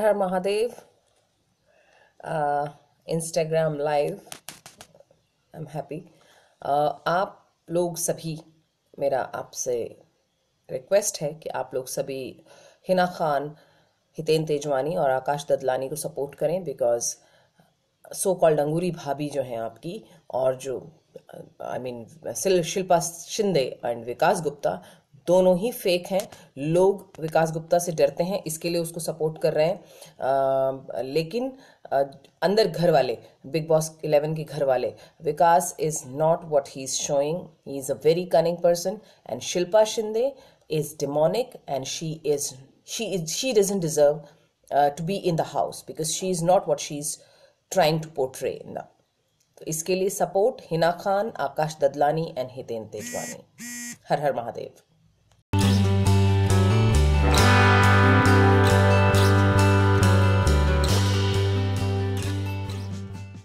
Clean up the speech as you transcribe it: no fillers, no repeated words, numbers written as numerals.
Her Mahadev. Instagram live, I am happy. आप लोग सभी, मेरा आपसे रिक्वेस्ट है कि आप लोग सभी हिना खान, हितेन तेजवानी और आकाश ददलानी को सपोर्ट करें, बिकॉज सो कॉल्ड अंगूरी भाभी जो हैं आपकी, और जो शिल्पा शिंदे एंड विकास गुप्ता, दोनों ही फेक हैं। लोग विकास गुप्ता से डरते हैं, इसके लिए उसको सपोर्ट कर रहे हैं। लेकिन अंदर घर वाले, बिग बॉस 11 के घर वाले, Vikas is not what he is showing. He is a very cunning person and Shilpa Shinde is demonic, and she doesn't deserve to be in the house, because she is not what she's trying to portray now. तो इसके लिए support Hina Khan, Akash Dadlani and Hiten Tejwani. Har Har Mahadev.